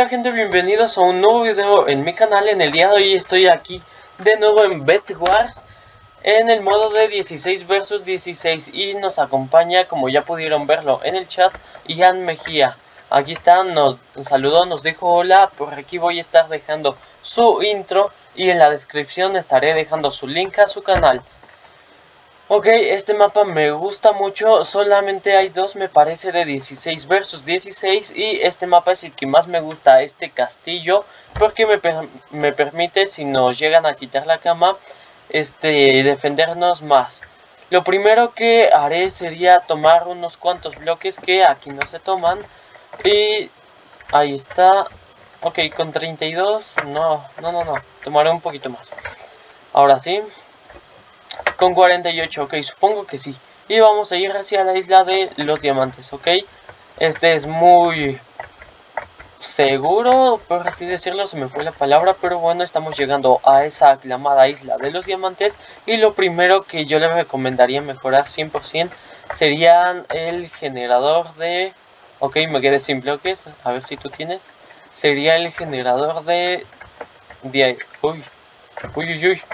Hola gente, bienvenidos a un nuevo video en mi canal. En el día de hoy estoy aquí de nuevo en Bed Wars en el modo de 16 versus 16 y nos acompaña, como ya pudieron verlo en el chat, Ian Mejía. Aquí está, nos saludó, nos dijo hola. Por aquí voy a estar dejando su intro y en la descripción estaré dejando su link a su canal. Ok, este mapa me gusta mucho, solamente hay dos me parece de 16 versus 16 y este mapa es el que más me gusta, este castillo, porque me permite, si nos llegan a quitar la cama, defendernos más. Lo primero que haré sería tomar unos cuantos bloques que aquí no se toman y ahí está. Ok, con 32, no, tomaré un poquito más. Ahora sí. Con 48, ok, supongo que sí. Y vamos a ir hacia la isla de los diamantes, ok. Este es muy seguro, por así decirlo, se me fue la palabra. Pero bueno, estamos llegando a esa aclamada isla de los diamantes. Y lo primero que yo le recomendaría mejorar 100% serían el generador de... Ok, me quedé sin bloques, a ver si tú tienes. Sería el generador de... Uy, uy, uy, uy.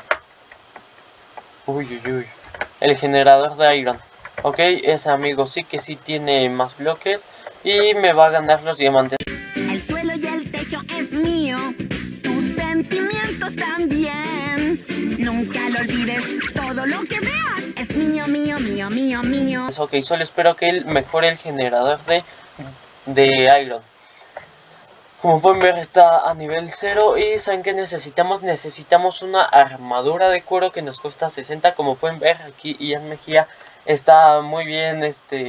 Uy, uy, uy. El generador de iron. Ok, ese amigo sí que sí tiene más bloques y me va a ganar los diamantes. El suelo y el techo es mío, tus sentimientos también. Nunca lo olvides, todo lo que veas es mío, mío, mío, mío, mío. Ok, solo espero que él mejore el generador de iron. Como pueden ver, está a nivel 0 y ¿saben qué necesitamos? Necesitamos una armadura de cuero que nos cuesta 60. Como pueden ver, aquí Ian Mejía está muy bien,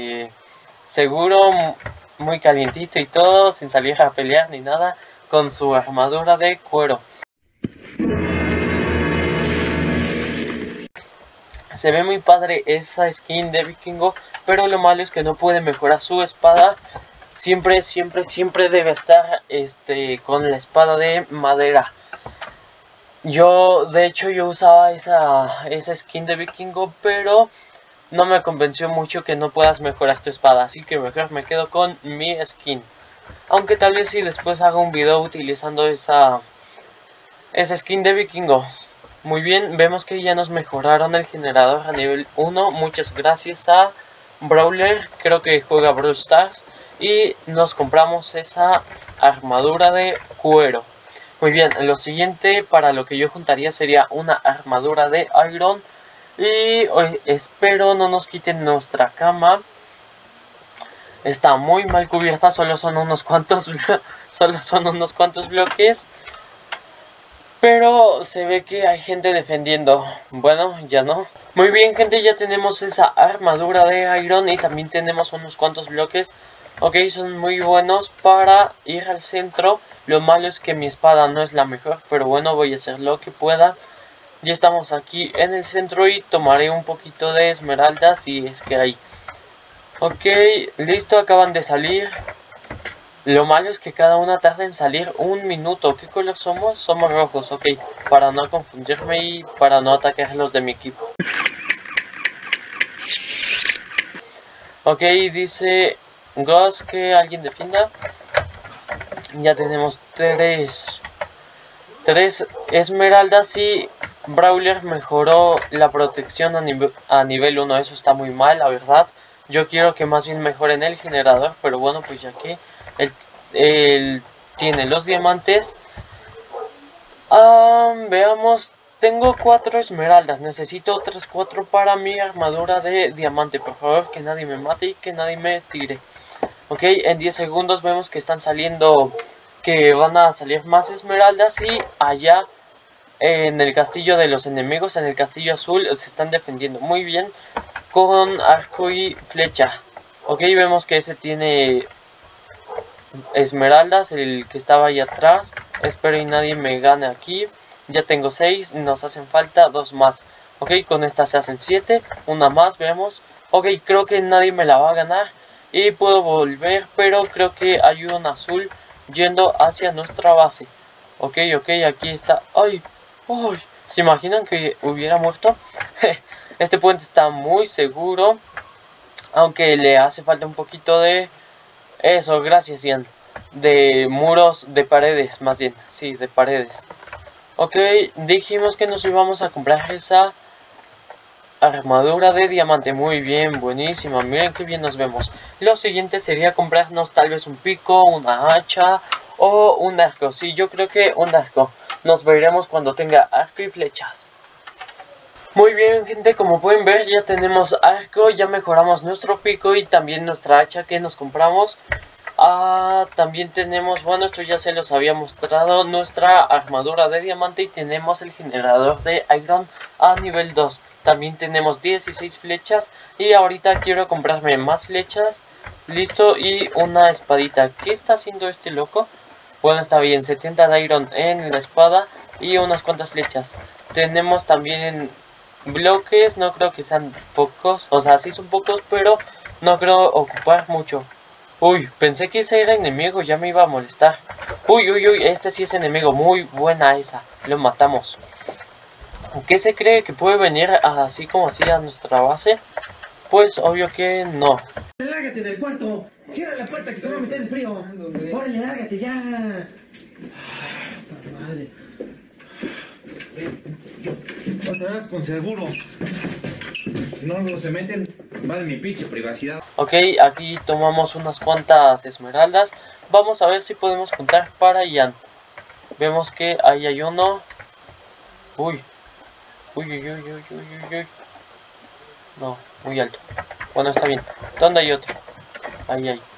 seguro, muy calientito y todo, sin salir a pelear ni nada, con su armadura de cuero. Se ve muy padre esa skin de vikingo, pero lo malo es que no puede mejorar su espada. Siempre debe estar con la espada de madera. De hecho yo usaba esa skin de vikingo, pero no me convenció mucho que no puedas mejorar tu espada, así que mejor me quedo con mi skin. Aunque tal vez si después haga un video utilizando esa skin de vikingo. Muy bien, vemos que ya nos mejoraron el generador a nivel 1. Muchas gracias a Brawler, creo que juega Brawl Stars. Y nos compramos esa armadura de cuero. Muy bien, lo siguiente para lo que yo juntaría sería una armadura de iron. Y espero no nos quiten nuestra cama. Está muy mal cubierta, solo son unos cuantos bloques. Pero se ve que hay gente defendiendo. Bueno, ya no. Muy bien, gente, ya tenemos esa armadura de iron y también tenemos unos cuantos bloques. Ok, son muy buenos para ir al centro. Lo malo es que mi espada no es la mejor, pero bueno, voy a hacer lo que pueda. Ya estamos aquí en el centro y tomaré un poquito de esmeraldas si es que hay. Ok, listo, acaban de salir. Lo malo es que cada una tarda en salir un minuto. ¿Qué color somos? Somos rojos, ok. Para no confundirme y para no atacar a los de mi equipo. Ok, dice Ghost que alguien defienda. Ya tenemos tres esmeraldas y Brawler mejoró la protección a nivel 1. Eso está muy mal, la verdad. Yo quiero que más bien mejoren el generador, pero bueno, pues ya que él tiene los diamantes. Veamos, tengo 4 esmeraldas, necesito otras 4 para mi armadura de diamante. Por favor, que nadie me mate y que nadie me tire. Ok, en 10 segundos vemos que están saliendo, que van a salir más esmeraldas. Y allá en el castillo de los enemigos, en el castillo azul, se están defendiendo muy bien con arco y flecha. Ok, vemos que ese tiene esmeraldas, el que estaba ahí atrás. Espero y nadie me gane aquí. Ya tengo 6, nos hacen falta 2 más. Ok, con esta se hacen 7, una más, vemos. Ok, creo que nadie me la va a ganar y puedo volver, pero creo que hay un azul yendo hacia nuestra base. Ok, aquí está. ¡Ay! ¡Ay! ¿Se imaginan que hubiera muerto? Este puente está muy seguro, aunque le hace falta un poquito de... Eso, gracias, Ian. de muros, de paredes, más bien, sí, de paredes. Ok, dijimos que nos íbamos a comprar esa armadura de diamante. Muy bien, buenísima, miren qué bien nos vemos. Lo siguiente sería comprarnos tal vez un pico, una hacha o un arco. Sí, yo creo que un arco. Nos veremos cuando tenga arco y flechas. Muy bien, gente, como pueden ver ya tenemos arco, ya mejoramos nuestro pico y también nuestra hacha que nos compramos. También tenemos, bueno, esto ya se los había mostrado, nuestra armadura de diamante, y tenemos el generador de iron a nivel 2. También tenemos 16 flechas y ahorita quiero comprarme más flechas. Listo, y una espadita. ¿Qué está haciendo este loco? Bueno, está bien, 70 de iron en la espada y unas cuantas flechas. Tenemos también bloques, no creo que sean pocos, o sea, sí son pocos, pero no creo ocupar mucho. Uy, pensé que ese era enemigo, ya me iba a molestar. Uy, uy, uy, este sí es enemigo, muy buena esa, lo matamos. ¿Qué se cree que puede venir así como así a nuestra base? Pues obvio que no. Lárgate del cuarto, cierra la puerta que se va a meter el frío. Órale, lárgate ya. Madre. Pasarás con seguro. No se meten, va de mi pinche privacidad. Ok, aquí tomamos unas cuantas esmeraldas. Vamos a ver si podemos juntar para Ian. Vemos que ahí hay uno. Uy. Uy, uy, uy, uy, uy, uy. No, muy alto. Bueno, está bien. ¿Dónde hay otro? Ahí hay.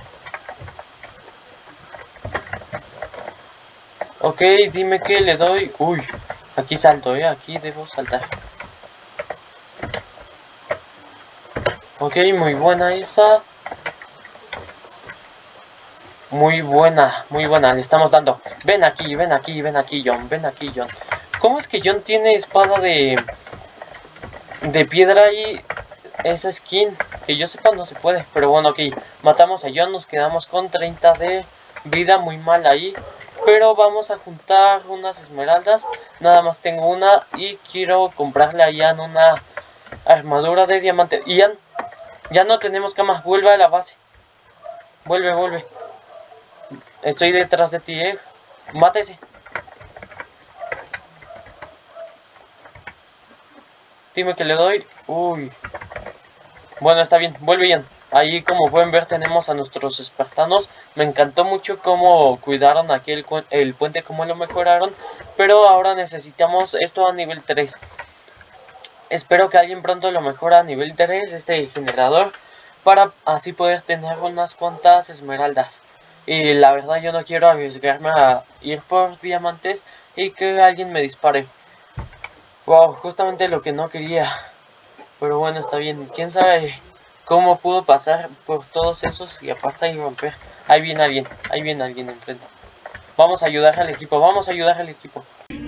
Ok, dime que le doy. Uy, aquí salto, aquí debo saltar. Ok, muy buena esa. Muy buena, le estamos dando. Ven aquí, ven aquí, ven aquí, John, ven aquí, John. ¿Cómo es que John tiene espada de piedra y esa skin? Que yo sepa no se puede, pero bueno, ok. Matamos a John, nos quedamos con 30 de vida, muy mal ahí. Pero vamos a juntar unas esmeraldas. Nada más tengo una y quiero comprarle a Ian una armadura de diamante. Ian, ya no tenemos cama, vuelve a la base. Vuelve, vuelve. Estoy detrás de ti, Mátese. Dime que le doy. Uy. Bueno, está bien, vuelve bien. Ahí, como pueden ver, tenemos a nuestros espartanos. Me encantó mucho cómo cuidaron aquí el puente, cómo lo mejoraron. Pero ahora necesitamos esto a nivel 3. Espero que alguien pronto lo mejore a nivel 3, este generador, para así poder tener unas cuantas esmeraldas. Y la verdad yo no quiero arriesgarme a ir por diamantes y que alguien me dispare. Wow, justamente lo que no quería. Pero bueno, está bien. ¿Quién sabe cómo pudo pasar por todos esos y aparte y romper? Ahí viene alguien enfrente. Vamos a ayudar al equipo, vamos a ayudar al equipo.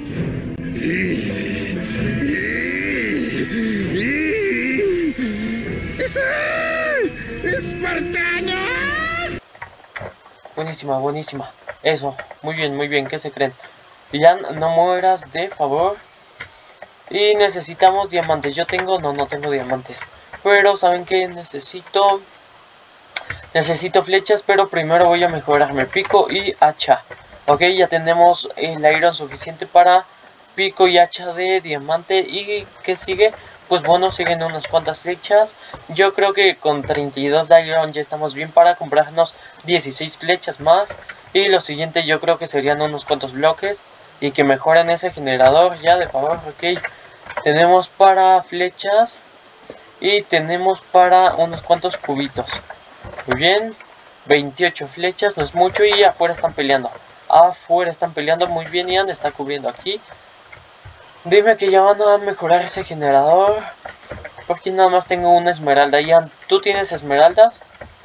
¡Espartanos! Buenísima, buenísima. Eso, muy bien, ¿qué se creen? Ian, no mueras, de favor. Y necesitamos diamantes. Yo tengo, no tengo diamantes. Pero saben que necesito flechas, pero primero voy a mejorarme pico y hacha. Ok, ya tenemos el iron suficiente para pico y hacha de diamante. ¿Y qué sigue? Pues bueno, siguen unas cuantas flechas. Yo creo que con 32 de iron ya estamos bien para comprarnos 16 flechas más. Y lo siguiente yo creo que serían unos cuantos bloques y que mejoren ese generador ya, de favor. Ok, tenemos para flechas y tenemos para unos cuantos cubitos. Muy bien, 28 flechas, no es mucho. Y afuera están peleando. Muy bien, Ian está cubriendo aquí. Dime que ya van a mejorar ese generador, porque nada más tengo una esmeralda. Ian, ¿tú tienes esmeraldas?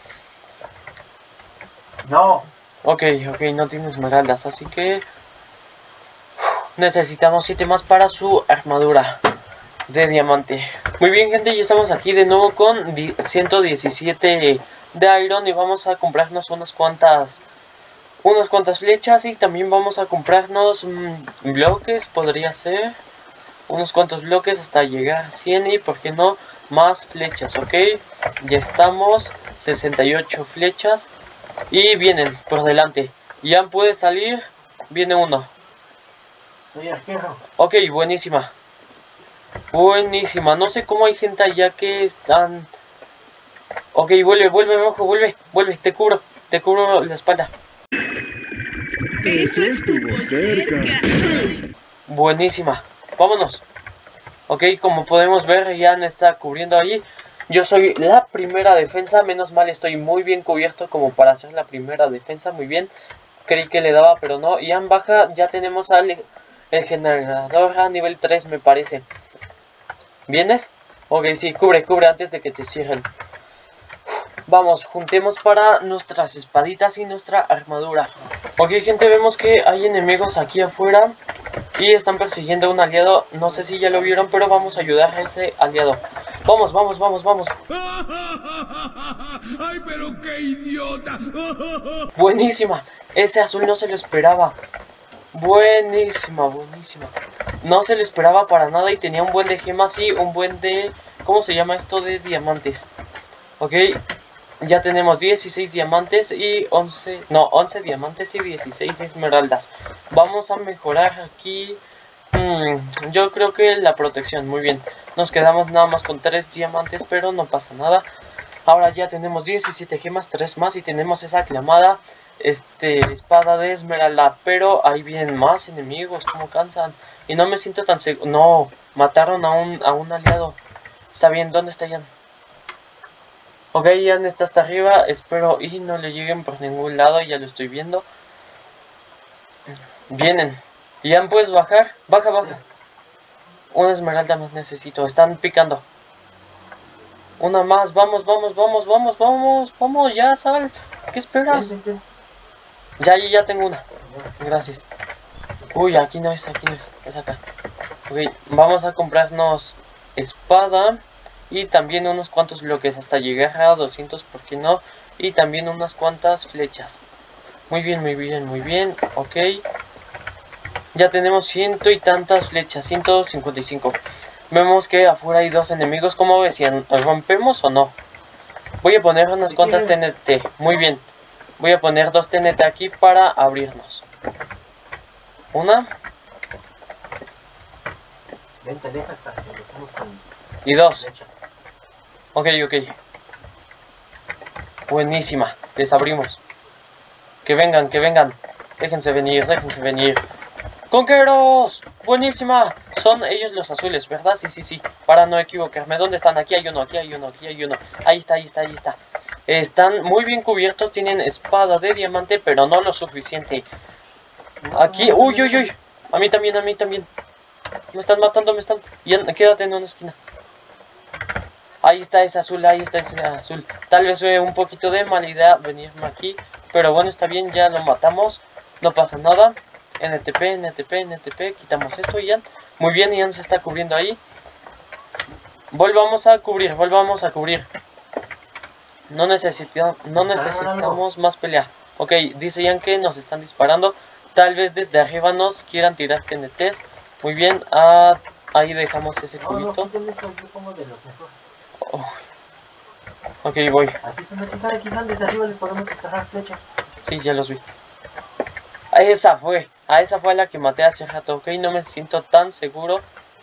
No. Ok, no tienes esmeraldas, así que necesitamos 7 más para su armadura de diamante. Muy bien, gente, ya estamos aquí de nuevo con 117 de iron y vamos a comprarnos unas cuantas flechas y también vamos a comprarnos bloques, podría ser unos cuantos bloques hasta llegar a 100 y por qué no más flechas. Ok, ya estamos, 68 flechas. Y vienen por delante. Ian puede salir. Viene uno. Soy arquero. Ok, buenísima. Buenísima. No sé cómo hay gente allá que están... Ok, vuelve, rojo, vuelve. Te cubro la espalda. Eso estuvo cerca. Buenísima. Vámonos. Ok, como podemos ver, Ian está cubriendo ahí. Yo soy la primera defensa. Menos mal estoy muy bien cubierto como para hacer la primera defensa. Muy bien. Creí que le daba, pero no. Ian baja. Ya tenemos al el generador a nivel 3, me parece. ¿Vienes? Ok, sí, cubre antes de que te cierren. Vamos, juntemos para nuestras espaditas y nuestra armadura. Ok, gente, vemos que hay enemigos aquí afuera y están persiguiendo a un aliado. No sé si ya lo vieron, pero vamos a ayudar a ese aliado. Vamos. ¡Ay, pero qué idiota! Buenísima. Ese azul no se lo esperaba. Buenísima. No se lo esperaba para nada y tenía un buen de gemas y un buen de... ¿Cómo se llama esto? De diamantes. Ok. Ya tenemos 16 diamantes y 11 diamantes y 16 esmeraldas. Vamos a mejorar aquí. Yo creo que la protección, muy bien. Nos quedamos nada más con 3 diamantes, pero no pasa nada. Ahora ya tenemos 17 gemas, 3 más y tenemos esa aclamada espada de esmeralda. Pero ahí vienen más enemigos, como cansan. Y no me siento tan seguro. No, mataron a un aliado. Está bien, ¿dónde está Ian? Ok, Ian está hasta arriba, espero y no le lleguen por ningún lado, ya lo estoy viendo. Vienen. Ian, ¿puedes bajar? Baja. Sí. Una esmeralda más necesito, están picando. Una más, vamos, ya sal. ¿Qué esperas? Ven. Ya tengo una. Gracias. Uy, aquí no es, es acá. Ok, vamos a comprarnos espada. Y también unos cuantos bloques hasta llegar a 200, ¿por qué no? Y también unas cuantas flechas. Muy bien. Ok. Ya tenemos 100 y tantas flechas, 155. Vemos que afuera hay 2 enemigos. ¿Cómo ves? ¿Rompemos o no? Voy a poner unas cuantas TNT. Muy bien. Voy a poner 2 TNT aquí para abrirnos. Una. Ven, te dejas para que empecemos con... Y 2. flechas. Ok. Buenísima. Les abrimos. Que vengan. Déjense venir. ¡Conqueros! Buenísima. Son ellos los azules, ¿verdad? Sí. Para no equivocarme. ¿Dónde están? Aquí hay uno. Ahí está. Están muy bien cubiertos. Tienen espada de diamante, pero no lo suficiente. Aquí. Uy. A mí también. Me están matando. Quédate en una esquina. Ahí está ese azul. Tal vez fue un poquito de mala idea venirme aquí. Pero bueno, está bien, ya lo matamos. No pasa nada. NTP. Quitamos esto, Ian. Muy bien, Ian se está cubriendo ahí. Volvamos a cubrir. No necesitamos más pelea. Ok, dice Ian que nos están disparando. Tal vez desde arriba nos quieran tirar TNTs. Muy bien, ahí dejamos ese cubito. No, yo como de los mejores. Ok, voy. Aquí están, desde arriba les podemos descargar flechas. Sí, ya los vi. A esa fue la que maté hace rato, ok, no me siento tan seguro.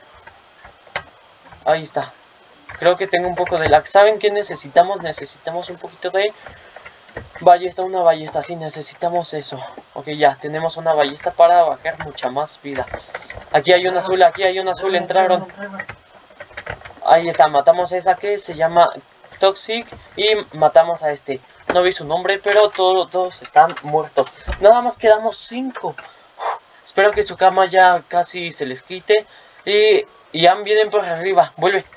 Ahí está. Creo que tengo un poco de lag. ¿Saben qué necesitamos? Necesitamos un poquito de ballesta, una ballesta, sí, necesitamos eso. Ok, ya, tenemos una ballesta para bajar mucha más vida. Aquí hay un azul, entraron. Ahí está, matamos a esa que se llama Toxic y matamos a este. No vi su nombre, pero todos están muertos. Nada más quedamos 5. Espero que su cama ya casi se les quite. Y ya vienen por arriba. Vuelve.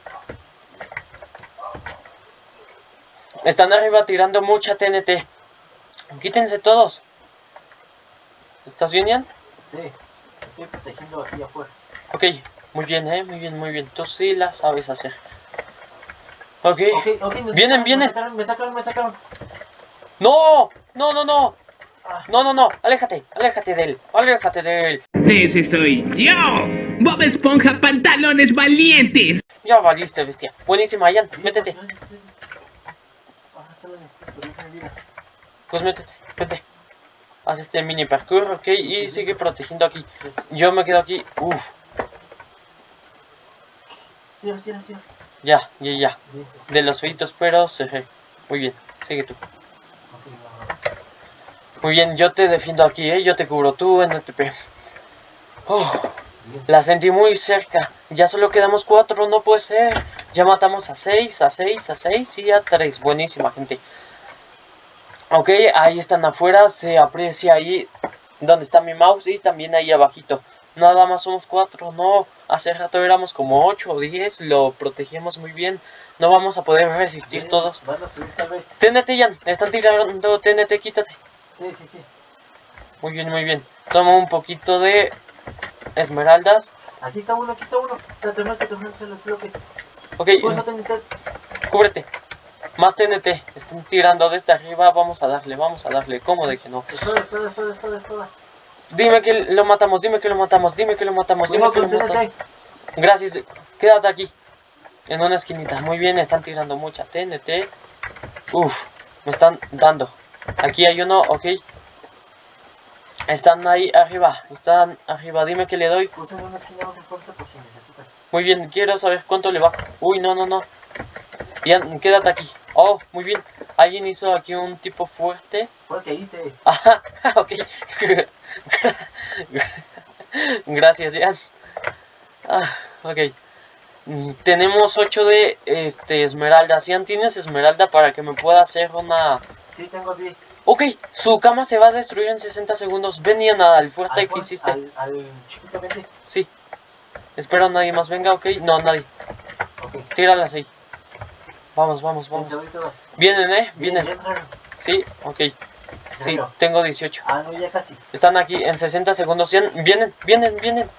Están arriba tirando mucha TNT. Quítense todos. ¿Estás bien, Ian? Sí, estoy protegiendo aquí afuera. Ok, muy bien, muy bien. Tú sí la sabes hacer. Ok, vienen. Me sacaron. ¡No! No, aléjate de él. ¡Ese soy yo! ¡Bob Esponja Pantalones Valientes! Ya valiste, bestia. Buenísima, Ian, métete. Ahora solo necesito subir mi vida. Pues métete, vete. Haz este mini parkour, ok, y sigue protegiendo aquí. Yo me quedo aquí, uff. Cierra. Ya. Bien, De los feitos, pero cerré. Muy bien, sigue tú. Ok, Muy bien, yo te defiendo aquí, yo te cubro tú en NTP. bien. La sentí muy cerca. Ya solo quedamos 4, no puede ser. Ya matamos a 6 y a 3. Buenísima, gente. Ok, ahí están afuera. Se aprecia ahí donde está mi mouse y también ahí abajito. Nada más somos 4, no. Hace rato éramos como 8 o 10. Lo protegimos muy bien. No vamos a poder resistir Bien, todos. Van a subir tal vez. TNT, Jan. Están tirando TNT, quítate. Sí. Muy bien. Toma un poquito de esmeraldas. Aquí está uno. Se atornó entre los bloques. Ok, Pulsa TNT. cúbrete. Más TNT. Están tirando desde arriba. Vamos a darle. ¿Cómo de que no? Espada. Dime que lo matamos. Cuidado con TNT. Gracias. Quédate aquí. En una esquinita. Muy bien. Están tirando mucha TNT. Uf. Me están dando. Aquí hay uno. Ok. Están ahí arriba. Dime que le doy. Puse en una esquina de fuerza por si necesitan. Muy bien. Quiero saber cuánto le va. Uy, no. Ya, quédate aquí. Oh, muy bien. Alguien hizo aquí un tipo fuerte. Fue el que hice. Ajá, ok. Gracias, Jan. Ok. Tenemos 8 de esmeralda. Jan, ¿tienes esmeralda para que me pueda hacer una...? Sí, tengo 10. Ok, su cama se va a destruir en 60 segundos. Venían al fuerte que hiciste. Al chiquito vente. Sí. Espero nadie más venga, ok. No, nadie. Ok. Tíralas ahí. Vamos. Te doy todas. Vienen, Bien, vienen. ya entraron. Sí, ok. Sí, Déjalo. tengo 18. Ah, no, ya casi. Están aquí en 60 segundos. Vienen.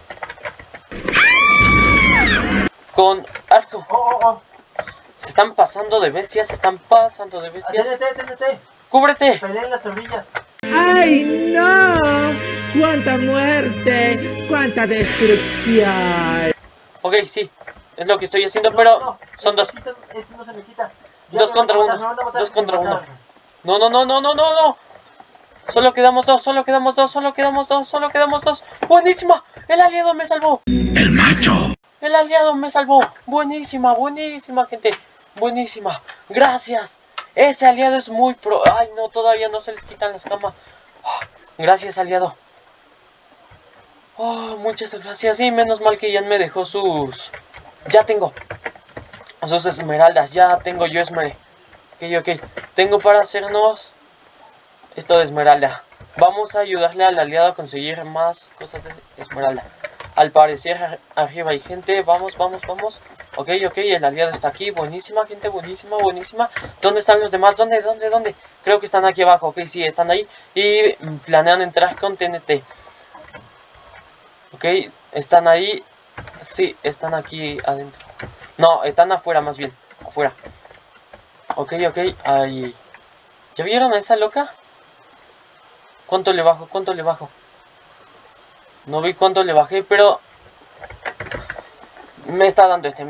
Con arco. Oh. Se están pasando de bestias. TNT. ¡Cúbrete! Pelea en las orillas. ¡Ay, no! ¡Cuánta muerte! ¡Cuánta destrucción! Ok, sí. Es lo que estoy haciendo, pero son 2. Este no se me quita. 2 contra 1. 2 contra 1. No. Solo quedamos dos. Buenísima. El aliado me salvó. El aliado me salvó. Buenísima, gente. Buenísima. Gracias. Ese aliado es muy pro. Ay, no, todavía no se les quitan las camas. Gracias, aliado. Muchas gracias. Y menos mal que Jan me dejó sus... Ya tengo sus esmeraldas. Ya tengo yo esmeralda. Ok. Tengo para hacernos esto de esmeralda. Vamos a ayudarle al aliado a conseguir más cosas de esmeralda. Al parecer arriba hay gente. Vamos. Ok, el aliado está aquí. Buenísima, gente, buenísima. ¿Dónde están los demás? ¿Dónde? Creo que están aquí abajo. Ok, sí, están ahí. Y planean entrar con TNT. Ok, están ahí. Sí, están aquí adentro. No, están afuera más bien. Afuera. Ok, ahí. ¿Ya vieron a esa loca? ¿Cuánto le bajo? No vi cuánto le bajé, pero... Me está dando este.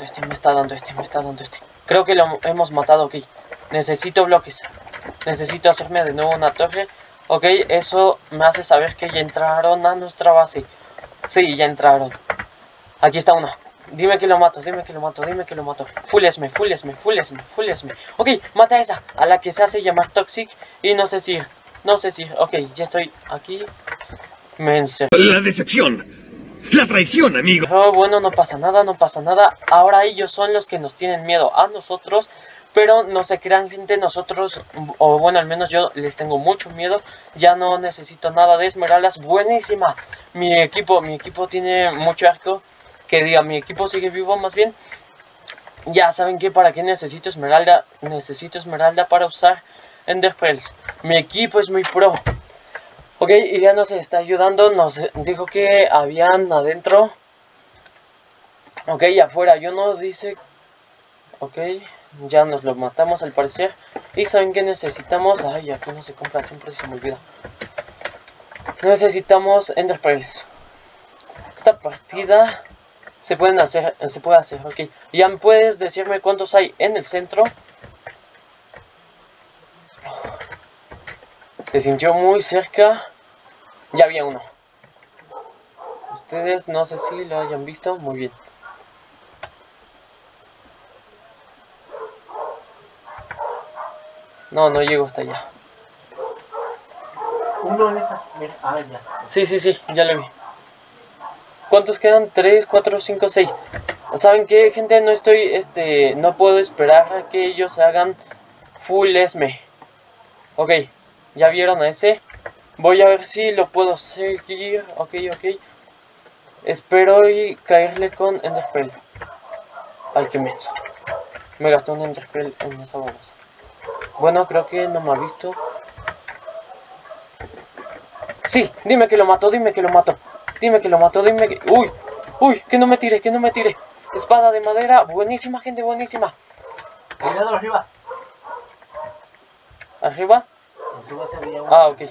Creo que lo hemos matado, ok. Necesito bloques. Necesito hacerme de nuevo una torre. Ok, eso me hace saber que ya entraron a nuestra base. Sí, ya entraron. Aquí está uno. Dime que lo mato. Fullesme. Ok, mata a esa. A la que se hace llamar Toxic. Y no sé si... Ok, ya estoy aquí. Me encerré. La decepción. La traición, amigo. Pero bueno, no pasa nada. Ahora ellos son los que nos tienen miedo a nosotros. Pero no se crean, gente, nosotros, o bueno, al menos yo les tengo mucho miedo. Ya no necesito nada de esmeraldas. Buenísima. Mi equipo tiene mucho arco. Que diga, mi equipo sigue vivo más bien. Ya saben que para qué necesito esmeralda. Necesito esmeralda para usar Ender Pearls. Mi equipo es muy pro. Ok, y ya nos está ayudando. Nos dijo que habían adentro. Ok, afuera. Yo nos dice... Ok, ya nos lo matamos al parecer. Y saben que necesitamos... Ay, aquí no se compra, siempre se me olvida. Necesitamos Ender Pearls. Esta partida se puede hacer, ok. Ya puedes decirme cuántos hay en el centro. Se sintió muy cerca. Ya había uno. Ustedes no sé si lo hayan visto. Muy bien. No, no llego hasta allá. Uno en esa. Mira, ya. Sí, ya lo vi. ¿Cuántos quedan? 3, 4, 5, 6. ¿Saben qué, gente? No estoy, no puedo esperar a que ellos hagan full esme. Ok, ya vieron a ese. Voy a ver si lo puedo seguir. Ok. Espero y caerle con Enderpearl. Ay, qué menso. Me gasté un Enderpearl en esa babosa. Bueno, creo que no me ha visto. Sí, dime que lo mato, dime que lo mato. Dime que lo mato, dime que... Uy, que no me tire, que no me tire. Espada de madera, buenísima, gente, buenísima. Cuidado arriba. ¿Arriba? En su base había uno. Ah, ok.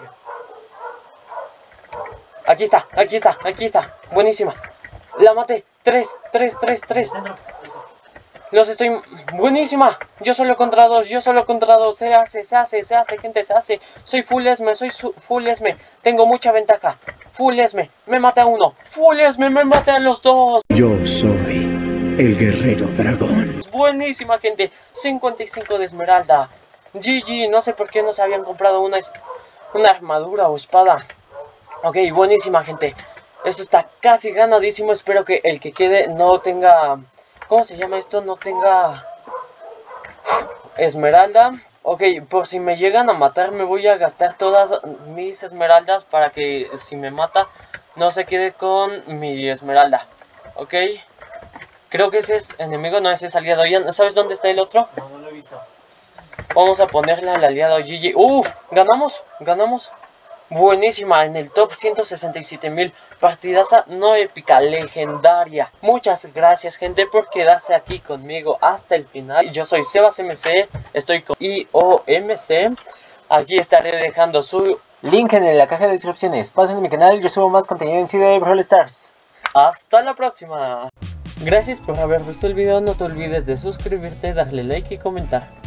Aquí está. Buenísima. La maté. 3. Centro. Eso. Los estoy... Buenísima. Yo solo contra dos. Se hace, gente, se hace. Soy full esme. Tengo mucha ventaja. Full esme. Me maté a uno. Full esme. Me maté a los dos. Yo soy el guerrero dragón. Buenísima, gente. 55 de esmeralda. GG. No sé por qué no se habían comprado una armadura o espada. Ok, buenísima, gente. Esto está casi ganadísimo. Espero que el que quede no tenga... ¿Cómo se llama esto? No tenga... esmeralda. Ok, por si me llegan a matar, me voy a gastar todas mis esmeraldas para que si me mata, no se quede con mi esmeralda. Ok. Creo que ese es enemigo, no, ese es aliado. ¿Sabes dónde está el otro? No lo he visto. Vamos a ponerle al aliado GG. Ganamos. Buenísima, en el top 167.000. Partidaza no épica, legendaria. Muchas gracias, gente, por quedarse aquí conmigo hasta el final. Yo soy SebasMC, estoy con IOMC. Aquí estaré dejando su Link en la caja de descripciones. Pasen a mi canal, yo subo más contenido en sí de Brawl Stars. Hasta la próxima. Gracias por haber visto el video. No te olvides de suscribirte, darle like y comentar.